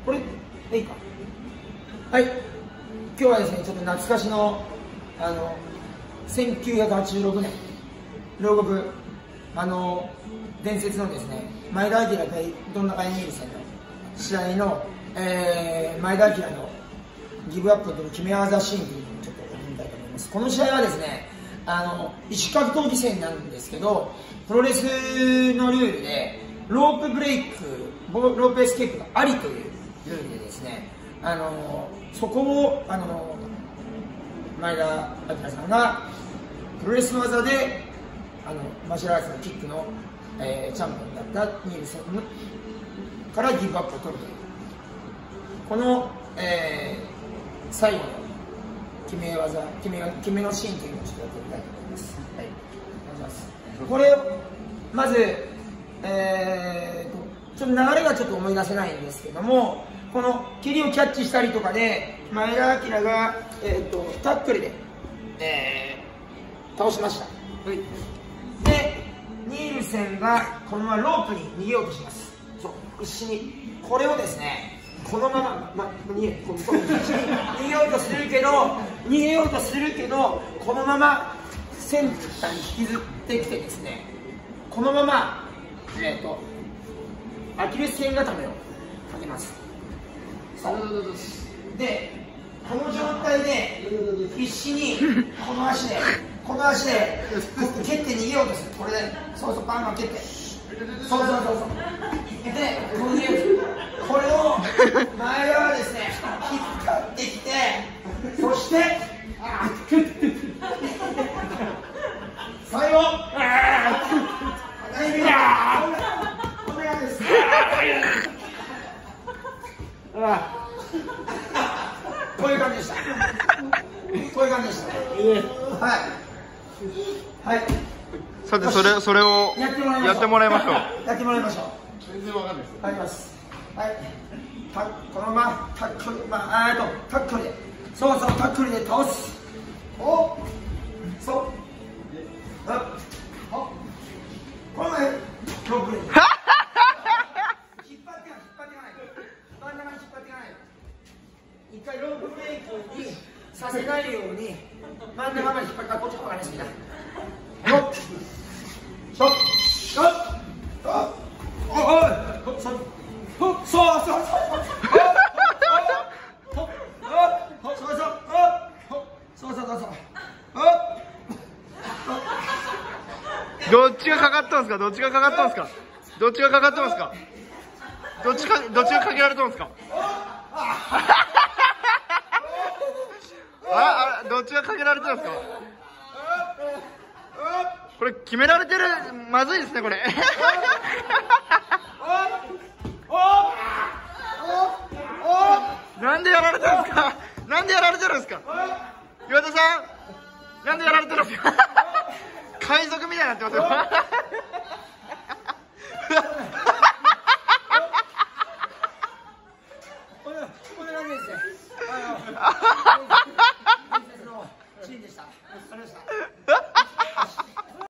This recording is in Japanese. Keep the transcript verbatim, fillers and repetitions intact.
これでいいか。はい、今日はですねちょっと懐かしのあのせんきゅうひゃくはちじゅうろくねん両国あの伝説のですね前田明対どんなかニールセンの試合の、えー、前田明のギブアップと決め技シーンというのをちょっとやってみたいと思います。この試合はですねあの異種格闘技戦なんですけど、プロレスのルールでロープブレイクロープエスケープがありというルールでですね、あのそこをあの前田明さんがプロレスの技であのマーシャルアーツのキックの、えー、チャンピオンだったニールセンからギブアップを取るというこの、えー、最後の決め技決め、決めのシーンというのをちょっとやってみたいと思います。はい、お願いします。これをまず、えー、とちょっと流れがちょっと思い出せないんですけども、この蹴りをキャッチしたりとかで前田明が、えー、とタックルで、えー、倒しました。はい、でニールセンがこのままロープに逃げようとします。そう必死にこれをですねこのまま、ま、逃げここ逃げようとするけど逃げようとするけどこのままセンターに引きずってきてですね、このまま、えー、とアキレス腱固めをかけます。でこの状態で必死にこの足でこの足で蹴って逃げようとする。これでそうそうバンバン蹴ってそうそうそうそうでこのこれを前側ですね引っ張ってきて、そして最後こんな感じです。こういう感じでした。こういう感じでした。はいはい。 さてそれそれをやってもらいましょう。 やってもらいましょう。全然わかんないです。はい、ます。はい。たこのままタックル、まあ、あーとタックルで、そうそうタックルで倒す。お、そう。あ、お、この前ロープで。引っ張ってか引っ張ってかない。真ん中に引っ張ってかない。一回ロープブレイクにさせないように真ん中まで引っ張って、こっちの方がね好きだ。よっ。しょっ。しょっ。おい。そうそうそうそうどっちがかかったんですか。どっちがかかったんですか。どっちがかかってますか。どっちかどっちがかけられたんですか。ああどっちがかけられてるんですか。これ決められてる、まずいですねこれ。なんでやられてるんですか。なんでやられてるんですか。岩田さんなんでやられてるんですか。海賊みたいになってますよ。